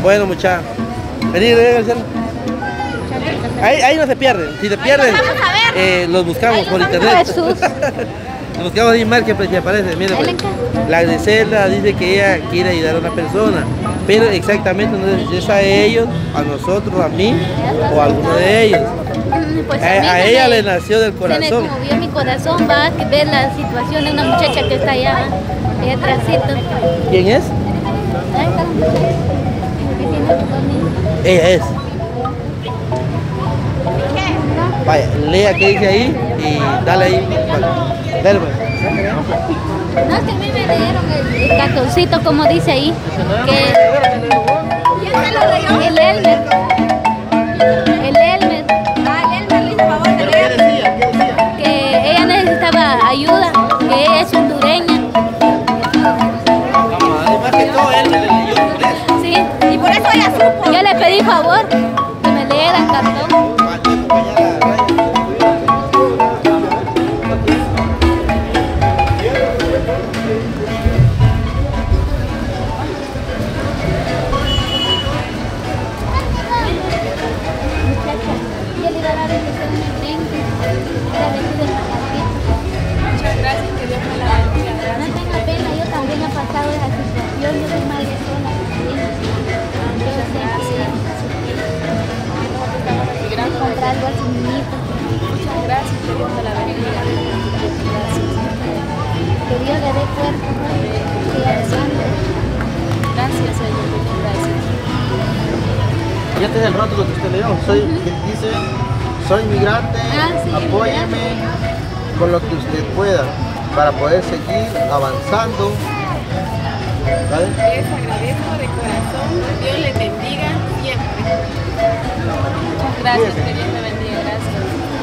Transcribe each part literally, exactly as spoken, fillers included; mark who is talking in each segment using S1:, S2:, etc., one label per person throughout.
S1: Bueno, muchachos. Vení, ven, Marcelo. Ahí, ahí no se pierden. Si se pierden, eh, los buscamos por internet. Los buscamos en Marketplace y aparece. Miren, pues, la Griselda dice que ella quiere ayudar a una persona, pero exactamente no sé si es a ellos, a nosotros, a mí o a alguno de ellos.
S2: Pues
S1: a,
S2: a,
S1: a ella me, le nació del corazón.
S2: Se me conmovió mi corazón, va a ver la situación de una muchacha que está allá, allá atrásito.
S1: ¿Quién es?
S2: Ahí está la muchacha. Que tiene dos niños.
S1: Ella es. Vaya, lea qué dice ahí y dale ahí. Dale, pues.
S2: No, es que a mí me dieron el, el cartoncito, como dice ahí, que el Elmer, el Elmer, ah, el Elmer le hizo favor de leer, que ella necesitaba ayuda, que ella es hondureña.
S1: Además que todo él me leyó inglés.
S2: Sí, y por eso ella supo. Yo le pedí favor que me leyera el cartón.
S1: Ya tiene el rótulo que usted leyó, soy, dice, soy migrante,
S2: ah, sí,
S1: apóyeme con lo que usted pueda para poder seguir avanzando. ¿Vale?
S3: Les agradezco de corazón, Dios les bendiga siempre. Muchas gracias, que Dios me bendiga, gracias.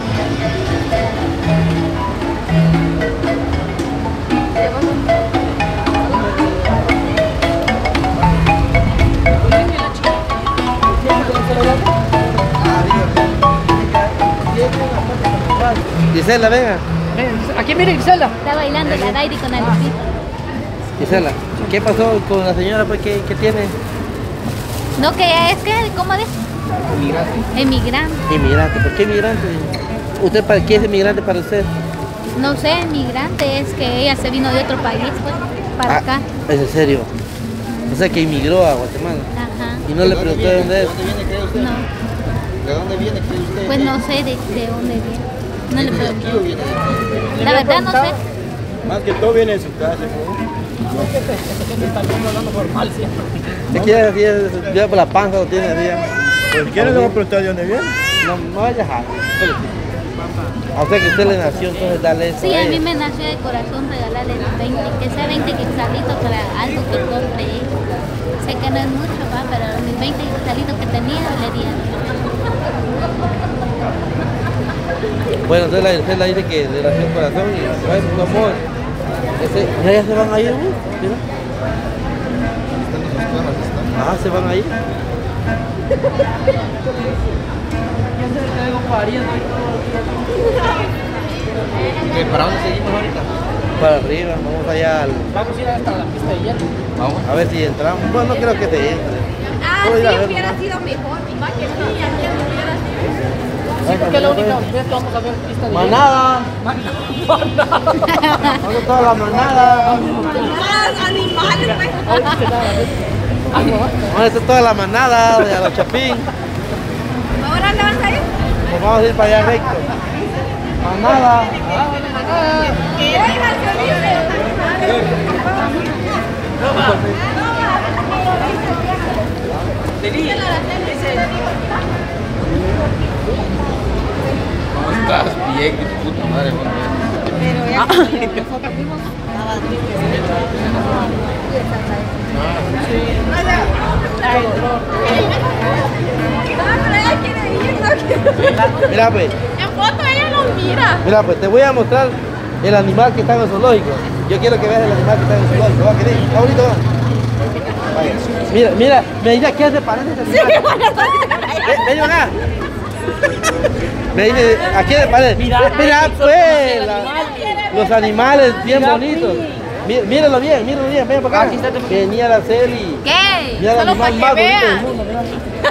S1: Gisela, venga.
S4: Aquí mire, Gisela.
S2: Está bailando la Dairi con el Lucito.
S1: Gisela, ¿qué pasó con la señora? Pues, ¿qué, qué tiene?
S2: No, que es que, ¿cómo dice?
S1: Inmigrante.
S2: Emigrante.
S1: Inmigrante, ¿por qué inmigrante? ¿Usted para qué es inmigrante para usted?
S2: No sé, inmigrante es que ella se vino de otro país, pues, para
S1: ah,
S2: acá.
S1: ¿Es en serio? O sea que inmigró a Guatemala.
S2: Ajá.
S1: ¿Y no le preguntó de dónde es?
S5: ¿De dónde viene, cree usted?
S2: No.
S5: ¿De dónde viene, cree usted?
S2: Pues no sé de, de dónde viene. No le
S5: ¿Viene de aquí
S2: pregunté.
S5: o viene de aquí?
S2: La verdad no sé.
S6: Más que todo viene de su casa.
S1: ¿Se quiere decir? Ya por la panza lo tiene así.
S6: Pues ¿quién le va a preguntar de dónde viene?
S1: No, no vaya a a usted que usted le nació, entonces dale eso.
S2: Sí,
S1: a
S2: a mí
S1: ella.
S2: me nació de corazón regalarle veinte, que sea veinte quetzalitos para algo que compre. Sé que no es mucho, va, pero mis veinte quetzalitos que tenía le di a
S1: Bueno, entonces la Gisela dice que le nació el corazón y bueno, no amor. Ese, mira, ya se van a ir, ¿no? Mira. Ah, se van a ir.
S5: ¿Qué, ¿Para dónde seguimos ahorita?
S1: Para arriba, vamos allá al...
S4: Vamos a ir hasta la pista de hielo.
S5: Vamos.
S1: A ver si entramos. Bueno, no creo que te entre.
S3: Ah,
S1: Puedo ir a ver,
S3: sí, hubiera
S1: ¿no?
S3: sido mejor, mi que sí, aquí hubiera sido.
S4: Sí, porque es la única vez que vamos a ver pista de hielo.
S1: ¡Manada! ¿Dónde está la manada?
S3: Más animales, pues.
S1: ¿Dónde está toda la manada de los Chapín?
S3: ¿Ahora dónde vas a ir?
S1: Pues vamos a ir para allá recto. Manada.
S3: Que hoy nació libre.
S5: ¿Cómo estás? Bien, que tu puta madre, man.
S3: Pero ya nosotros vimos estaba
S1: Mira pues,
S3: en foto ella lo mira.
S1: mira pues, te voy a mostrar el animal que está en el zoológico. Yo quiero que veas el animal que está en el zoológico. Va, querido, está bonito, va. Vaya. Mira, mira, me dice a qué se parece ese animal. Ven, ven acá. Me dice, ¿a quién le parece? Mira, mira pues, la- los animales bien bonitos. Mí- Mírenlo bien, mírenlo bien, ven para acá.
S4: Aquí está tu-
S1: Venía la Celi.
S2: ¿Qué?
S1: Mira el
S3: Solo
S1: animal
S3: pa'
S1: más
S3: que
S1: bonito del
S3: vean.
S1: mundo, mira.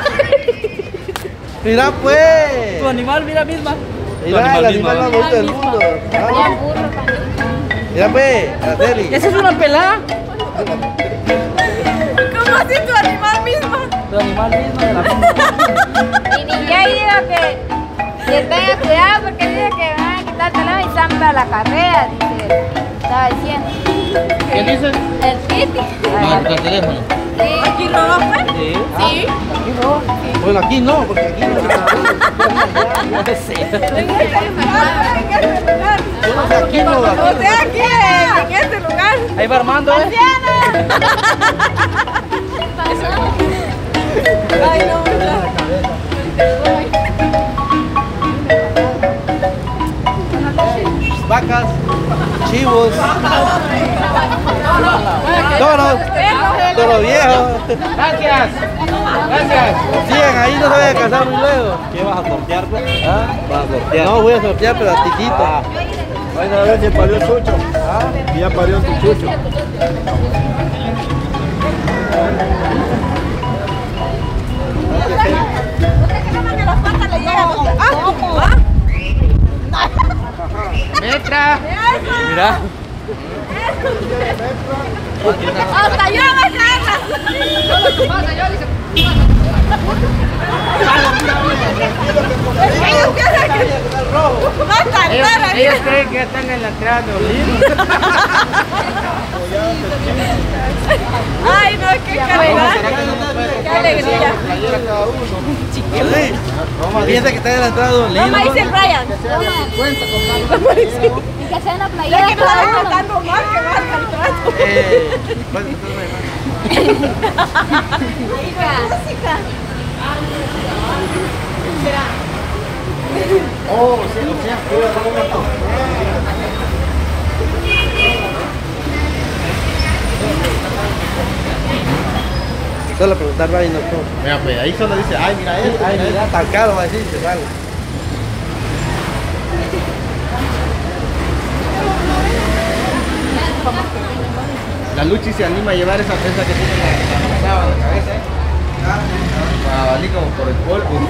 S1: Mira pues.
S4: Tu animal, mira misma.
S1: Mira el animal más bonito del mundo. Ah, Mira pues, la Celi.
S4: ¿Esa es una pelada?
S3: ¿Cómo así tu animal mismo?
S4: Tu animal misma de la misma.
S2: Y ni ya digo que, que tenga cuidado porque dice que van a quitar el teléfono y están para la carrera, dice él. Estaba diciendo.
S5: ¿Quién dice?
S2: El Titi.
S5: Marca el teléfono.
S2: Sí.
S3: ¿Aquí roba fue?
S1: Sí.
S3: Sí.
S1: Bueno, aquí no, porque aquí no.
S4: No sé.
S1: Yo no sé, aquí no.
S3: O
S1: Aquí
S3: sea, aquí en este lugar.
S4: Ahí va Armando, ¿eh?
S3: Ay, no, no.
S1: no. Vacas, chivos, toros, toros viejos.
S4: Gracias. Gracias.
S1: Sigan ahí, no se vayan a casar muy luego.
S6: ¿Qué vas a sortear, pues?
S1: ¿Ah?
S6: Vas a sortear.
S1: No, voy a sortear, pero a titito.
S6: Vayan a ver si parió el chucho. Y ya parió tu chucho.
S4: Metra.
S1: Mira.
S3: Hasta yo me cago.
S4: Solo tu pasa, yo dice.
S3: Ellos piensan que va a tardar
S4: Ellos,
S3: aquí.
S4: ellos creen que están en la entrada de Olino.
S3: Ay, no, qué calidad. Qué alegría.
S1: Sí. Fíjate que está en la entrada de un
S3: Toma,
S1: libro.
S3: dice Brian.
S2: Y que sea una
S3: Ya
S2: playera
S3: que nos
S2: cada
S3: van
S2: uno.
S3: tratando mal, que valga el trato.
S1: Eh, bueno, entonces,
S3: Música.
S5: Oh, sí, o sea,
S1: solo preguntar va y no todo.
S5: mira, pues ahí solo dice, ay, mira esto.
S1: Ay,
S5: mira
S1: mira, tan caro va a decirse, vale.
S5: esto. La Luchi se anima a llevar esa prensa que tiene la sábana en la cabeza, ¿eh? Para valer como por el polvo.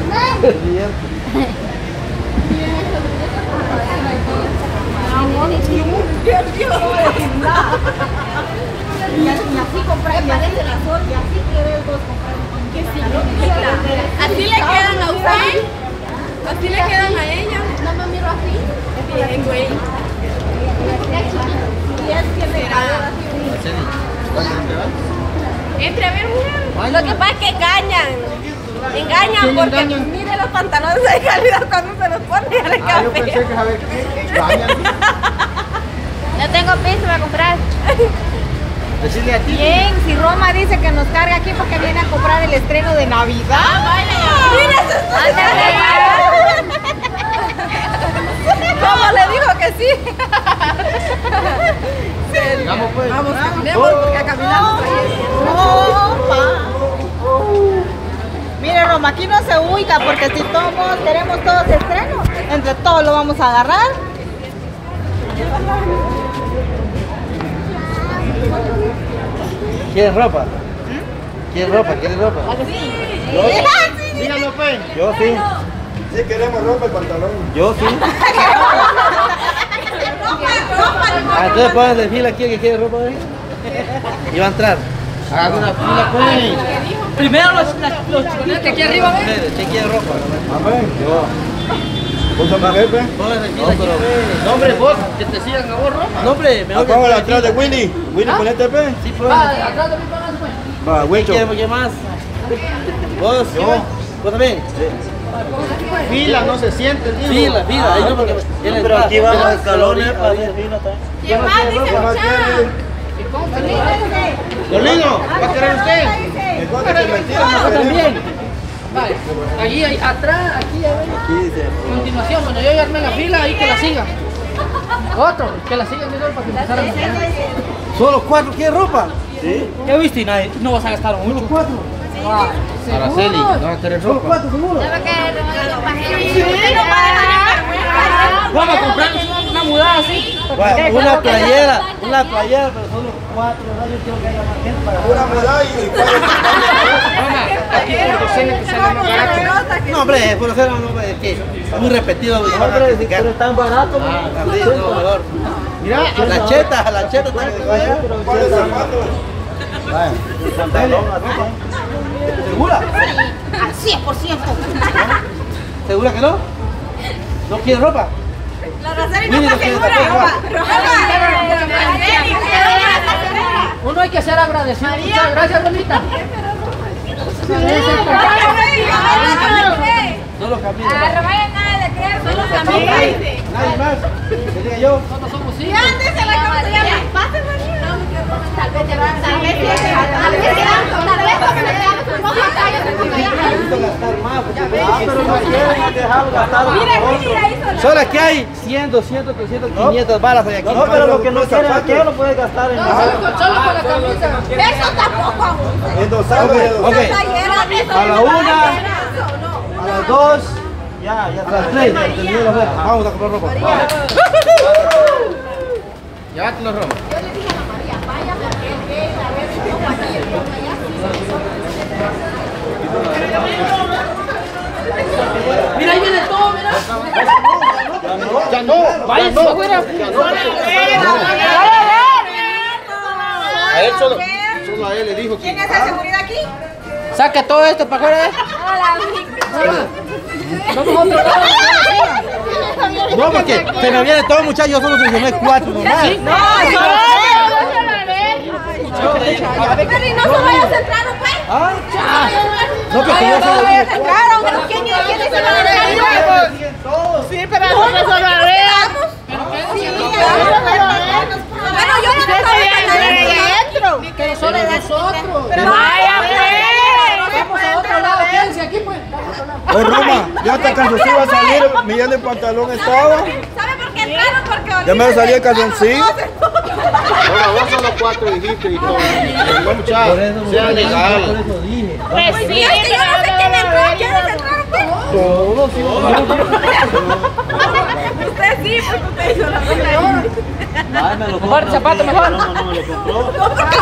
S3: Así le quedan a usted. Así le quedan a ella.
S2: No me miro así.
S3: Bien, güey. Entre a ver, mujer. Lo que pasa es que engañan. Engañan porque mire los pantalones de calidad cuando se los pone a la
S5: Ah, yo pensé
S3: café.
S5: que saber qué bañan.
S2: No tengo piso para comprar.
S5: Decirle a ti.
S7: Bien, si Roma dice que nos carga aquí porque viene a comprar el estreno de Navidad.
S3: Mira, ¿cómo le dijo que sí?
S5: Vamos pues.
S3: Vamos, caminemos porque a caminar nos
S7: Mire Roma, aquí no se ubica porque si todos queremos todos estreno, entre todos lo vamos a agarrar.
S1: ¿Quieres ropa? ¿Quieres ropa? ¿Quieres ropa?
S5: Díganlo pues.
S6: Yo sí. Sí queremos ropa y pantalón. Yo sí.
S1: Ah, entonces ponen de fila aquí el que quiere ropa ahí. Y va a entrar.
S5: Hagan una fila pues.
S4: Primero los, las- los chiquillos que aquí arriba, ¿ven?
S1: Ustedes, ¿quién quiere ropa?
S6: A ver, yo. ¿Vos sos mi jefe?
S1: Ponen de fila aquí.
S5: No, hombre, vos, que te sigan a vos, ropa.
S1: No, hombre, mejor que
S6: Apágala
S1: entre
S6: atrás de
S1: fila.
S6: Willy. Willy, ponete pe.
S1: Sí, pues.
S4: Va, atrás de mi papá, pues.
S6: Va,
S1: ¿Quién
S6: Wicho.
S1: quiere qué más? ¿Vos?
S6: Yo.
S1: ¿Vos también?
S5: Fila, no se siente, digo.
S1: Fila, fila. Ahí no, porque en la
S6: Pero
S1: entrada.
S6: aquí vamos
S1: Mira,
S6: a escalones
S1: escalones,
S6: para
S1: ahí.
S6: fila también.
S3: ¿Quién más dice
S6: ¿Qué más
S3: muchacha?
S6: quiere?
S5: Dolino, ¿va a querer usted?
S6: Mejor que te metieran
S4: Yo
S6: a
S4: también. Vale, allí, ahí, atrás, aquí, a ver.
S6: Aquí dice.
S4: A continuación, cuando yo ya armé la fila, ahí que la sigan. Otro, que la sigan de nuevo para que empezaran a ganar.
S1: ¿Solo cuatro quieren ropa?
S6: Sí.
S4: ¿Qué viste? Y nadie, no vas a gastar mucho.
S1: ¿Cuatro?
S4: Ah,
S5: Araceli, no va a querer
S1: ¿Solo
S5: ropa.
S1: cuatro, seguro?
S2: Solo que no hay
S3: Sí, no va a dejar en vergüenza.
S4: vamos a comprar una mudada así.
S1: Bueno, una playera, una playera, pero solo cuatro, ¿no? Yo quiero que haya más gente para...
S6: Una mudada y
S4: Aquí por docena que sale más barato.
S1: No, hombre, por hacer no, es que es muy repetido.
S6: No, hombre, si quieres tan barato.
S1: Ah, sí, no, mejor.
S4: Mira,
S1: La cheta, la cheta está que
S6: ¿Cuáles zapatos? Vaya, el pantalón así.
S1: ¿Segura?
S7: Al cien por ciento.
S1: ¿Segura que no? ¿No quiere ropa?
S7: La Roseli
S1: Mire,
S7: no
S1: no
S7: está
S1: quiere
S7: segura.
S1: ropa.
S4: uno hay que ser agradecido. Muchas gracias, bonita.
S1: Solo Camila.
S7: No vayan nada de creer, solo Camila.
S1: Nadie más. Que diga yo.
S4: Nosotros somos
S7: ¿Y
S4: cinco.
S7: antes se la cómo se llama? Pase, María. Tal vez te van a tal vez tal vez tal vez porque le damos un poco de
S1: Necesito gastar más. porque-
S6: Ah, pero no quieren dejar gastar.
S7: Mira, mira, ahí sola.
S1: Solo aquí hay cien, doscientos, trescientos, quinientos balas hay aquí.
S6: No, pero lo que no quieren aquí lo puedes gastar en
S4: No,
S6: nada.
S4: solo con solo con la camisa.
S7: Eso tampoco aún.
S6: Endosado y
S1: Ok,
S6: endosado.
S1: ok. A la una,
S6: A las dos. Ya, ya
S1: a las tres. terminé la oferta. Vamos a comprar ropa.
S5: Llévate los romos.
S4: Mira, ahí viene todo, mira.
S5: Ya no.
S4: Vaya, no, afuera.
S5: A él solo, solo a él le dijo que...
S7: ¿Quién es la seguridad aquí?
S4: Saca todo esto para afuera. Vamos a otro lado.
S1: No, porque se me viene todo, muchachos. Yo solo seleccioné cuatro nomás.
S7: No, pero y no se vaya a centrar, pues.
S1: Ah, no, porque yo
S7: No
S1: solo
S7: se vaya a
S1: dije
S7: centrar, pero ¿quién quién dice que va a centrar? Sí, pero nosotros solo a ver. Pero yo no estaba adentro.
S4: Que solo nosotros.
S7: Pero vaya,
S4: Vamos a otro lado. Quédense aquí, pues.
S6: Oye, Roma, ya hasta calzoncillo va a salir. Millán de pantalón estaba.
S7: ¿Sabe por qué entraron? Porque
S6: Ya me va a salir el calzoncillo.
S5: Bueno, vos solo cuatro dijiste y todo. No, muchachos,
S1: Por eso,
S5: sea
S1: por
S5: legal.
S1: eso dije.
S7: Pues sí, es que yo no sé quién entró. ¿Quiénes entraron?
S1: Todos, sí,
S7: Usted sí, porque usted hizo la fila.
S1: Ay, me lo
S4: Un par de zapatos mejor.
S6: No, no me lo compró.
S7: No, porque